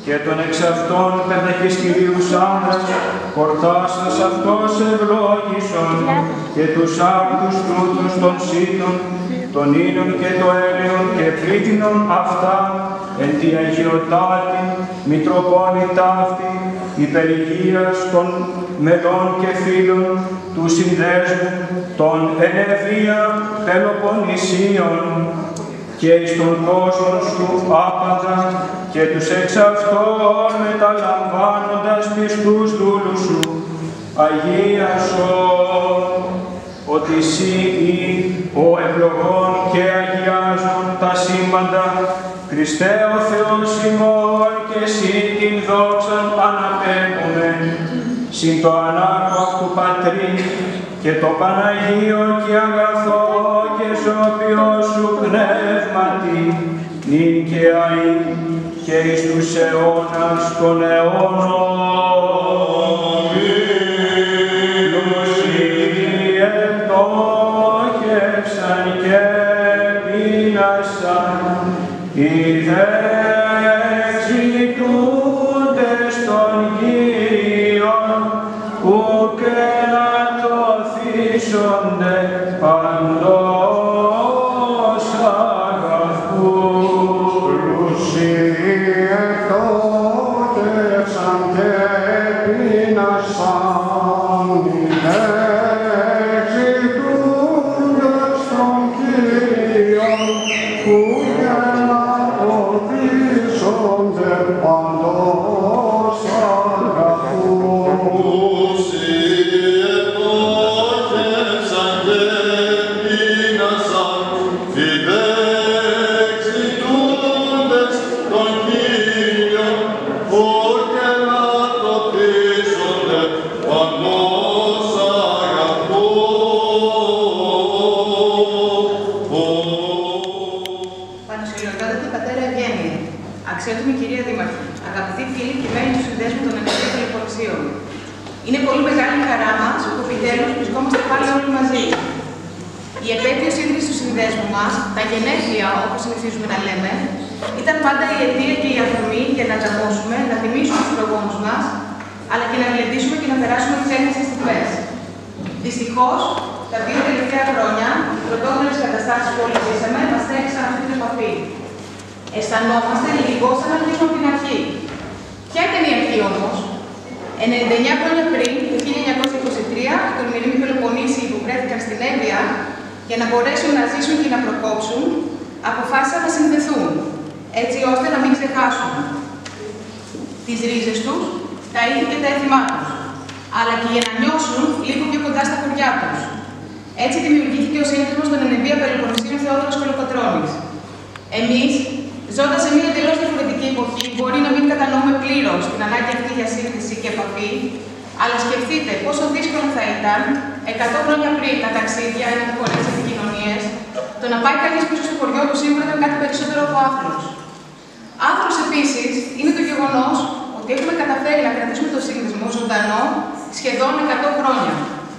και των εξ αυτών πενταχής Κυρίους άνδρας, χορτάσας αυτός ευλόγησον, και τους άρτους τούτους των σύτων, των ήλιων και το έλαιον και πρίτινον αυτά, εν τη αγιοτάτη, Μητροπόλητα αυτή, υπερηγίας των μελών και φίλων του συνδέσμου, των Ελευθεία Πελοποννησίων, και εις τον κόσμο σου άπαντα, και τους εξ αυτών μεταλαμβάνοντας πιστούς δούλους σου, αγίασον, ότι εσύ ο ευλογών και αγιάζων τα σύμπαντα, Χριστέ ο Θεός ημών, και εσύ την δόξαν αναπέμπουμε, συν το ανάκο αυτού Πατρί, και το Παναγίο και αγαθό και ζώπιο σου πνεύματι, νυν και αεί, και εις τους αιώνας των αιώνων. Πλούσιοι επτόχευσαν και πείνασαν, οι δεξιτούντες των Κύριων, ουκ ελαττωθήσονται παντός αγαθού. Πλούσιοι επτόχευσαν και πείνασαν, οι δεξιτούντες των Κύριων, ουκ ελαττωθήσονται παντός αγαθού. Αξιότιμη κυρία Δήμαρχε, αγαπητοί φίλοι και μέλη του Συνδέσμου των Ελευθείων Πελοποννησίων, είναι πολύ μεγάλη χαρά μας που επιτέλους βρισκόμαστε πάλι όλοι μαζί. Η επέτειος ίδρυσης του Συνδέσμου μας, τα γενέθλια όπως συνηθίζουμε να λέμε, ήταν πάντα η αιτία και η αφορμή για να τζαμώσουμε, να τιμήσουμε τους προγόνους μας, αλλά και να γλεντήσουμε και να περάσουμε ξένες στιγμές. Δυστυχώς, τα 2 τελευταία χρόνια, οι πρωτόγνωρες καταστάσεις που όλοι ζήσαμε μας τρέχισαν αυτή την επαφή. Αισθανόμαστε λίγο σαν να αρχίσουμε από την αρχή. Ποια ήταν η αρχή όμως? 99 χρόνια πριν, το 1923, οι τολμηροί Πελοποννήσιοι που βρέθηκαν στην Εύβοια για να μπορέσουν να ζήσουν και να προκόψουν, αποφάσισαν να συνδεθούν, έτσι ώστε να μην ξεχάσουν τις ρίζες τους, τα ήθη και τα έθιμά τους, αλλά και για να νιώσουν λίγο πιο κοντά στα χωριά τους. Έτσι δημιουργήθηκε ο Σύνδεσμος των Ενεβία Πελοποννησίων Θεόδωρος Κολοκοτρώνης. Εμείς, ζώντας σε μια εντελώς διαφορετική εποχή, μπορεί να μην κατανοούμε πλήρως την ανάγκη αυτή για σύνθεση και επαφή, αλλά σκεφτείτε πόσο δύσκολο θα ήταν 100 χρόνια πριν τα ταξίδια, οι πολλές επικοινωνίες, το να πάει κανείς πίσω στο χωριό του σίγουρα ήταν κάτι περισσότερο από άθλος. Άθλος επίσης είναι το γεγονός ότι έχουμε καταφέρει να κρατήσουμε το σύνδεσμο ζωντανό σχεδόν 100 χρόνια.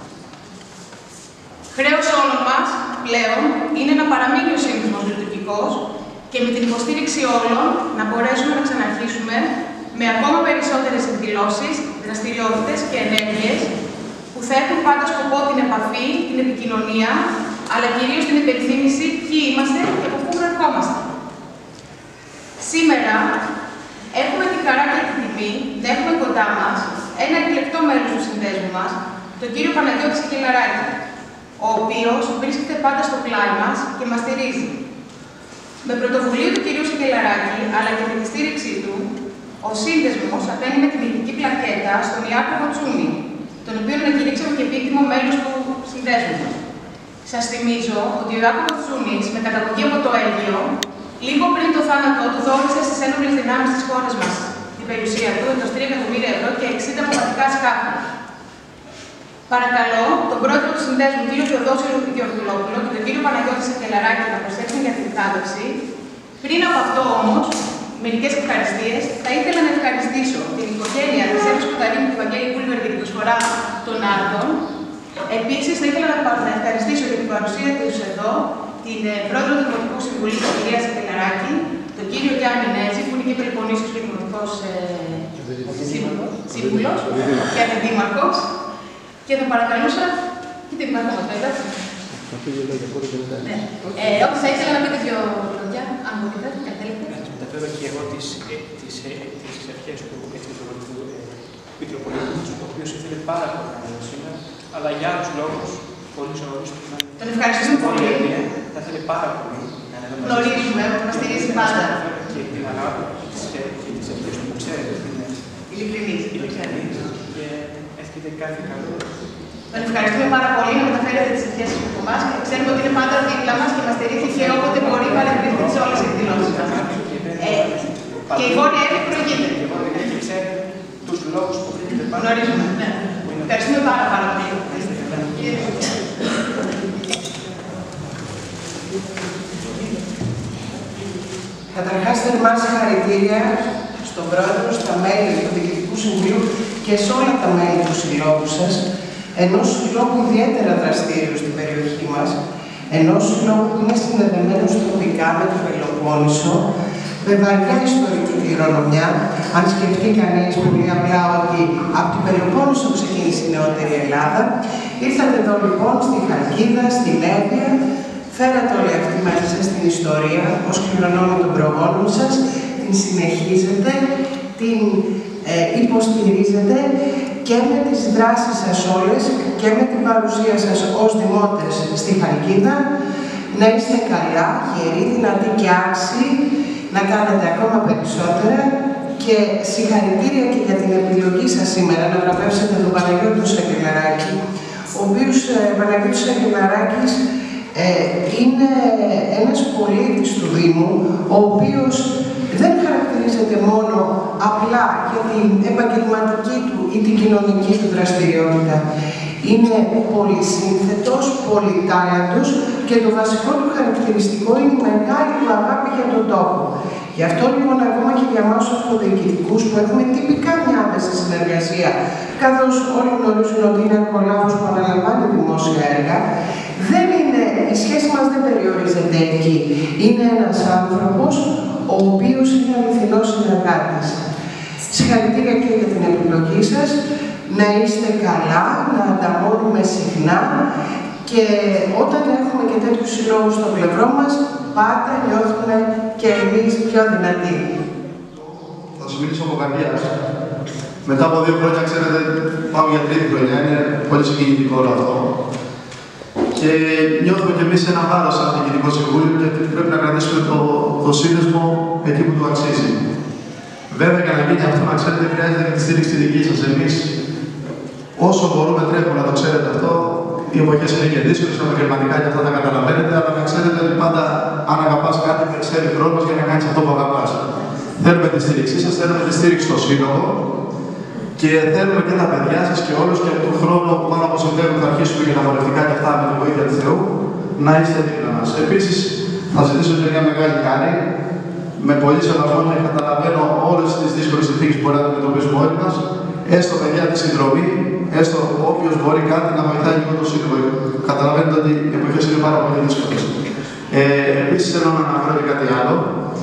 Χρέος όλων μας πλέον είναι να παραμείνει ο σύνδεσμος λειτουργικός και με την υποστήριξη όλων να μπορέσουμε να ξαναρχίσουμε με ακόμα περισσότερες εκδηλώσεις, δραστηριότητες και ενέργειες που θα έχουν πάντα σκοπό την επαφή, την επικοινωνία, αλλά κυρίως την υπενθύμηση ποιοι είμαστε και από πού προερχόμαστε. Σήμερα έχουμε τη χαρά και την τιμή να έχουμε κοντά μας ένα εκλεκτό μέλος του συνδέσμου μας, τον κύριο Παναγιώτη Σικελαράκη, ο οποίος βρίσκεται πάντα στο πλάι μας και μας στηρίζει. Με πρωτοβουλία του κυρίου Σικελαράκη, αλλά και με τη στήριξή του, ο Σύνδεσμος απένει με την ειδική πλακέτα στον Ιάκωβο Τσούνη, τον οποίο ανακηρύξαμε και επίτιμο μέλος του Συνδέσμου. Σας θυμίζω ότι ο Ιάκωβος Τσούνης, με καταγωγή από το Αίγυο, λίγο πριν το θάνατό του δόρισε στις ένοπλες δυνάμεις της χώρας μας την περιουσία του, εντός 3 εκατομμύρια ευρώ και 60 μοβατικά σκάφη. Παρακαλώ τον πρόεδρο του Συνδέσμου, κύριο Θεοδόσιο Γεωργουλόπουλο, και τον κύριο Παναγιώτη Σικελαράκη να προσθέσουν για την κατάδοση. Πριν από αυτό όμως, μερικές ευχαριστίες, θα ήθελα να ευχαριστήσω την οικογένεια της Εύης Κουταρίνου του Βαγγέλη Κούλβερ για την προσφορά των άρτων. Επίσης, θα ήθελα να ευχαριστήσω για την παρουσία τους εδώ την πρόεδρο του Δημοτικού Συμβουλίου, την κυρία Σικελαράκη, τον κύριο Γιάννη Νέτζη, που είναι Εθνική Πελοποννήσου και Δημοτικός Σύμβουλος και Αντιδήμαρχος. Και θα παρακαλούσα. Πείτε τι μαθήματα, εντάξει. Ότι θα ήθελα να πείτε δύο λόγια, αν μπορείτε, αν θέλετε. Μεταφέρω και εγώ τις αρχές του Μητροπολίτου, ο οποίος ήθελε πάρα πολύ να είναι σήμερα, αλλά για άλλους λόγους, χωρίς να γνωρίζουμε. Τον ευχαριστούμε πολύ. Θα ήθελε πάρα πολύ να είναι εδώ. Γνωρίζουμε, μας στηρίζει πάντα. Και την αγάπη και τις αρχές του που ξέρετε. Ειλικρινής. Και εύχεται κάθε καλό. Τον ευχαριστούμε πάρα πολύ να μεταφέρετε τις ευχές από εμάς και ξέρουμε ότι είναι πάντα δίπλα μας και μας στηρίζει και όποτε μπορεί παρακολουθεί σε όλες τις εκδηλώσεις μας. Και η Βόρεια Εύη προηγείται. Και ξέρει τους λόγους που χρειάζεται πάνω. Γνωρίζουμε, ναι. Ευχαριστούμε πάρα πολύ. Καταρχάς, θερμά συγχαρητήρια στον Πρόεδρο, στα μέλη του Διοικητικού Συμβουλίου και σε όλα τα μέλη του συλλόγου σας, ενός συλλόγου ιδιαίτερα δραστήριου στην περιοχή μας, ενός συλλόγου που είναι συνδεδεμένος τοπικά με το Πελοπόννησο, με βαριά ιστορική κληρονομιά, αν σκεφτεί κανείς πολύ απλά ότι από την Πελοπόννησο ξεκίνησε η νεότερη Ελλάδα. Ήρθατε εδώ λοιπόν στη Χαλκίδα, στην Εύβοια, φέρατε όλοι αυτοί μαζί σας την ιστορία ως κληρονόμο των προγόνων σας, την συνεχίζετε, την υποστηρίζετε και με τις δράσεις σας όλες και με την παρουσία σας ως δημότες στη Χαλκίδα. Να είστε καλά, γεροί, δυνατοί και άξιοι, να κάνετε ακόμα περισσότερα και συγχαρητήρια και για την επιλογή σας σήμερα να βραβεύσετε τον Παναγιώτο Σακελαράκη, ο οποίος Παναγιώτος Σακελαράκης είναι ένας πολίτης του Δήμου, ο οποίος δεν χαρακτηρίζεται μόνο απλά για την επαγγελματική του ή την κοινωνική του δραστηριότητα. Είναι πολυσύνθετος, πολυτάλαντος και το βασικό του χαρακτηριστικό είναι η μεγάλη του αγάπη για τον τόπο. Γι' αυτό λοιπόν ακόμα και για εμάς τους αυτοδιοικητικούς που έχουμε τυπικά μια άμεση συνεργασία, καθώς όλοι γνωρίζουν ότι είναι εργολάβος που αναλαμβάνει δημόσια έργα, η σχέση μας δεν περιορίζεται εκεί. Είναι ένας άνθρωπος ο οποίος είναι αληθινός συνεργάτης. Συγχαρητήρια και για την επιλογή σας. Να είστε καλά, να ανταμώνουμε συχνά και όταν έχουμε και τέτοιους συλλόγους στο πλευρό μας, πάντα νιώθουμε και εμείς πιο δυνατοί. Θα σου μιλήσω από καρδιάς. Μετά από 2 χρόνια, ξέρετε, πάμε για 3η χρονιά. Είναι πολύ συγκινητικό όλο αυτό. Και νιώθουμε κι εμείς ένα βάρος από το Διοικητικό Συμβούλιο γιατί πρέπει να κρατήσουμε το σύνδεσμο εκεί που του αξίζει. Βέβαια, για να γίνει αυτό, να ξέρετε, χρειάζεται και τη στήριξη δική σας. Εμείς, όσο μπορούμε, τρέχουμε να το ξέρετε αυτό. Οι εποχές είναι και δύσκολες, επαγγελματικά και αυτά τα καταλαβαίνετε, αλλά να ξέρετε ότι πάντα, αν αγαπάς κάτι, περισσεύει χρόνος για να κάνεις αυτό που αγαπάς. Θέλουμε τη στήριξή σας, θέλουμε τη στήριξη στο Σύλλογο και θέλουμε και τα παιδιά σας και όλους και του χρόνου που πάνω από Σεπτέμβριο θα αρχίσουμε και τα βολευτικά και αυτά με τη βοήθεια του Θεού, να είστε δίπλα μας. Επίσης, θα ζητήσω και μια μεγάλη χάρη. Με πολύ σεβασμό και καταλαβαίνω όλες τις δύσκολες συνθήκες που μπορεί να αντιμετωπίσουμε όλοι μας. Έστω παιδιά τη συνδρομή, έστω όποιος μπορεί κάτι να βοηθάει λίγο το Σύλλογο. Καταλαβαίνετε ότι οι εποχές είναι πάρα πολύ δύσκολες. Επίσης, θέλω να αναφέρω και κάτι άλλο.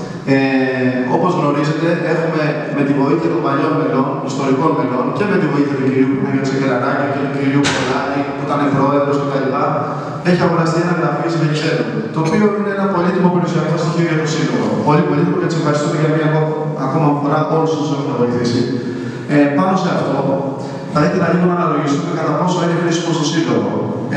Όπως γνωρίζετε, έχουμε με τη βοήθεια των παλιών μελών, ιστορικών μελών και με τη βοήθεια του κυρίου Παναγιώτη Σακελαράκη και του κυρίου Πολάκη, που ήταν πρόεδρος κτλ., έχει αγοραστεί ένα γραφείο στην Εξέδου, το οποίο είναι ένα πολύτιμο περιουσιακό στοιχείο για το Σύλλογο. Πολύ πολύτιμο και τους ευχαριστούμε για μια ακόμα φορά όλους όσους έχουν βοηθήσει. Πάνω σε αυτό, θα ήθελα λίγο να αναλογιστούμε κατά πόσο είναι χρήσιμο στο Σύλλογο.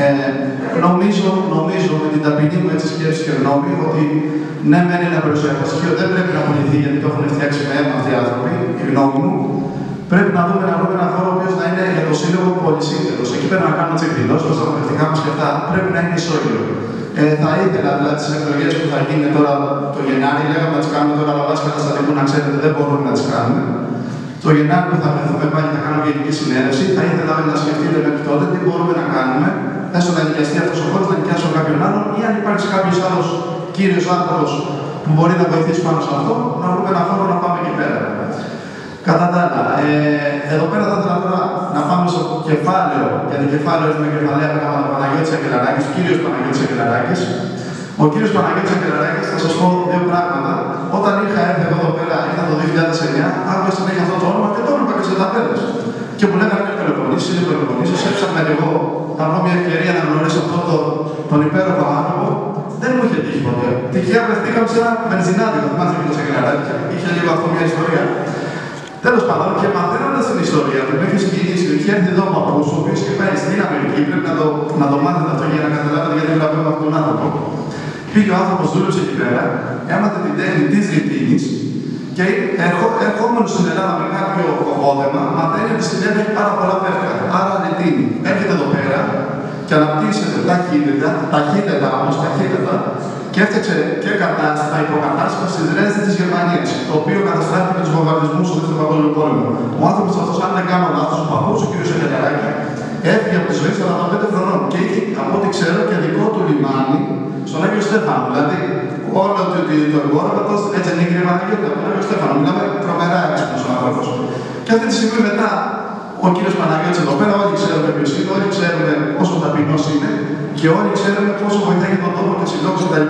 Νομίζω με την ταπεινή μου έτσι σκέψη και γνώμη ότι ναι, μεν είναι ένα περιουσιακό στοιχείο, δεν πρέπει να πουληθεί γιατί το έχουν φτιάξει με αίμα αυτοί οι άνθρωποι, η γνώμη μου. Πρέπει να βρούμε ένα χώρο ο οποίος να είναι για το Σύλλογο πολυσύνθετος. Εκεί πέρα να κάνουμε τις εκδηλώσεις μας, τα βολευτικά μας και αυτά. Πρέπει να είναι ισόγειο. Θα ήθελα δηλαδή τις εκλογές που θα γίνουν τώρα το Γενάρη, λέγαμε να τις κάνουμε τώρα, αλλά βάσει καταστατικού να ξέρετε δεν μπορούμε να τις κάνουμε. Το Γενάρη που θα βρεθούμε πάλι να κάνουμε γενική συνέλευση, θα ήθελα να σκεφτείτε μέχρι τότε τι μπορούμε να κάνουμε, έστω να νοικιαστεί αυτός ο χώρος, να νοικιάσω κάποιον άλλον ή αν υπάρξει κάποιος άλλος κύριος άνθρωπος που μπορεί να βοηθήσει πάνω σε αυτό, να βρούμε ένα χώρο να πάμε εκεί πέρα. Κατά τα άλλα, εδώ πέρα θα ήθελα τώρα να πάμε στο κεφάλαιο, γιατί κεφάλαιο έχουμε κεφαλαία πράγματα Παναγιώτης Σακελαράκης, ο κύριος Παναγιώτης Σακελαράκης. Ο κύριος Παναγιώτης Σακελαράκης, θα σας πω 2 πράγματα. Όταν είχα έρθει εδώ πέρα, ήταν το 2014, 2009, άκουγα συνέχεια αυτό το όνομα και το έβλεπα και σε ταπέλες. Και μου λέγανε είναι Πελοποννήσιος, έψαχνα και εγώ να βρω μια ευκαιρία να γνωρίσω αυτόν τον υπέροχο άνθρωπο. Δεν μου είχε τύχει ποτέ. Τυχαία βρεθήκαμε σε ένα βενζινάδικο, θυμάσαι και το Σακελαράκι, είχε λίγο αυτό μια ιστορία. Τέλος πάντων, και μαθαίνοντας την ιστορία του, με έχει συγκινήσει, είχε έρθει εδώ ο παππούς, ο οποίος είχε πάει στην Αμερική, πρέπει να το μάθετε αυτό για να καταλάβετε γιατί μιλάμε αυτόν τον άνθρωπο. Πήγε ο άνθρωπος, δούλεψε εκεί πέρα, έμαθε την τέχνη της ρητίνης και ερχόμενος στην Ελλάδα με κάποιο απόδεμα, μαθαίνει ότι στην Ελλάδα έχει πάρα πολλά πέφκα. Άρα ρητίνη. Έρχεται εδώ πέρα και αναπτύσσεται ταχύτερα όμως, και έφτιαξε και τα υποκατάστατα στη Δρέσδη της Γερμανίας, το οποίο καταστράφηκε με τους βομβαρδισμούς στο Δεύτερο Παγκόσμιο Πόλεμο. Ο άνθρωπος αυτός, αν δεν κάνω λάθος, ο παππούς, ο κ. Σακελαράκη, έφυγε από τη ζωή 45 χρονών και είχε, από ό,τι ξέρω, και δικό του λιμάνι στον Άγιο Στέφανο. Δηλαδή, όλο το εμπόρευμα, έτσι δεν είναι Παναγιώτη, από τον Άγιο Στέφανο. Μιλάμε τρομερά έξυπνος ο άνθρωπος. Και αυτή τη στιγμή μετά, ο κύριος Παναγιώτης εδώ πέρα, όλοι ξέρουμε ποιος είναι, όλοι ξέρουμε πόσο ταπεινός είναι και όλοι ξέρουμε πόσο βοηθάει τον τόπο και συλλόγους κτλ.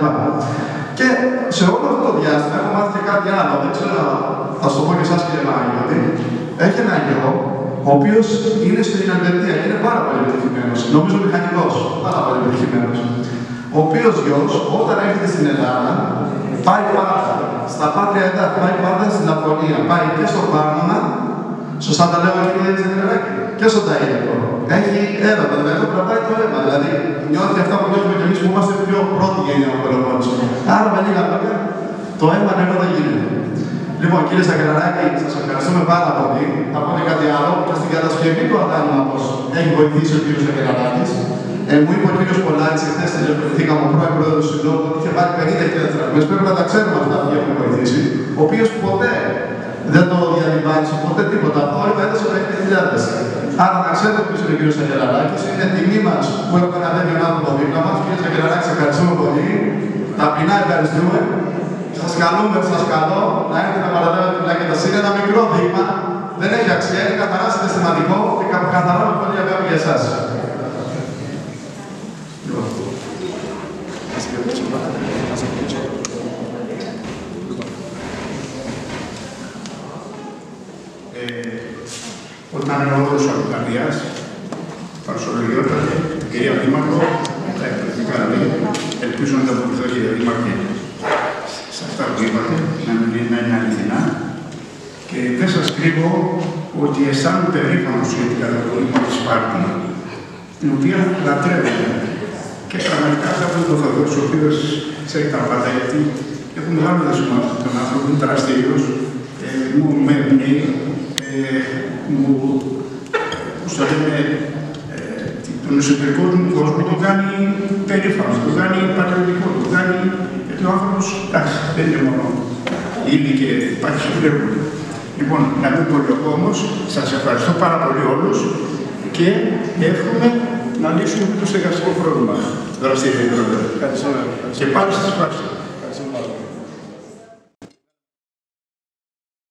Και σε όλο αυτό το διάστημα έχω μάθει και κάτι άλλο. Δεν ξέρω, θα σου το πω και εσάς κύριε Παναγιώτη. Έχει ένα γιο, ο οποίος είναι στην Ελβετία και είναι πάρα πολύ επιτυχημένος. Νομίζω μηχανικός, πάρα πολύ επιτυχημένος. Ο οποίος γιος, όταν έρχεται στην Ελλάδα, πάει πάντα στα πάτρια εδάφη, πάει πάντα στην Λαπωνία, πάει και στο Πάρνονα. Σωστά τα λέω κύριε Σακελαράκη, και στον Ταΐρεκο. Έχει έρωτα, δηλαδή το κρατάει το αίμα. Δηλαδή νιώθει αυτά που νιώθουμε κι εμείς που είμαστε πιο πρώτη γενιά από Πελοπόννησο. Άρα με λίγα λόγια, το αίμα νερό δεν γίνεται. Λοιπόν, κύριε Σακελαράκη, σας ευχαριστούμε πάρα πολύ. Θα πω και κάτι άλλο. Και στην κατασκευή του Αδάνματος έχει βοηθήσει ο κύριος Σακελαράκης. Μου είπε ο κύριος Πολάκης, χθες τηλεφωνηθήκαμε ο πρώην πρόεδρος του Συλλόγου, ότι είχε βάλει 50.000 δραχμές. Πρέπει να τα ξέρουμε αυτά που έχουν βοηθήσει. Ο οποίος ποτέ δεν το διαλυμάνισε, ποτέ τίποτα. Όλοι έδωσε 50.000. Άρα να ξέρετε ποιος είναι ο κύριος Σακελαράκης. Είναι τιμή μας που έχουμε ανέβει έναν άνθρωπο δίπλα μας. Κύριε Σακελαράκη, σας ευχαριστούμε πολύ. Ταπεινά ευχαριστούμε. Σας καλώ να έρθετε να παραδεύετε την πλακέτα. Είναι ένα μικρό δείγμα, δεν έχει αξία, είναι καθαρά συναισθηματικό και καθαρά με πολύ αγάπη για εσάς. Όταν ο όρος Αλκαρδιάς παρουσιολογιότατε την κυρία Δήμαρχο, τα εκπληκτικά λέει, ελπίζω να τα βοηθώ κύριε Δήμαρχε σε αυτά που είπατε, να είναι αληθινά. Και δεν σας κρύβω ότι αισθάνομαι περήφανος για την καταγωγή μου της Σπάρτη, την οποία λατρεύω. Και πραγματικά θα πω τον Θοδωρή, ο οποίος ξέρει τα πάντα, γιατί έχω μεγάλο δεσμό τον άνθρωπο, είναι δραστήριος, με εμπνέει, στο λέμε, τον εσωτερικό του κόσμο το κάνει περήφανο, το κάνει πατριωτικό, το κάνει, γιατί ο άνθρωπος, εντάξει, δεν είναι μόνο ύλη και υπάρχει στο βλέπω. Λοιπόν, να μην πω λόγο όμως, σας ευχαριστώ πάρα πολύ όλους και εύχομαι να λύσουμε το στεγαστικό πρόβλημα. Δραστήριο πρόεδρε. Και πάλι σας ευχαριστώ.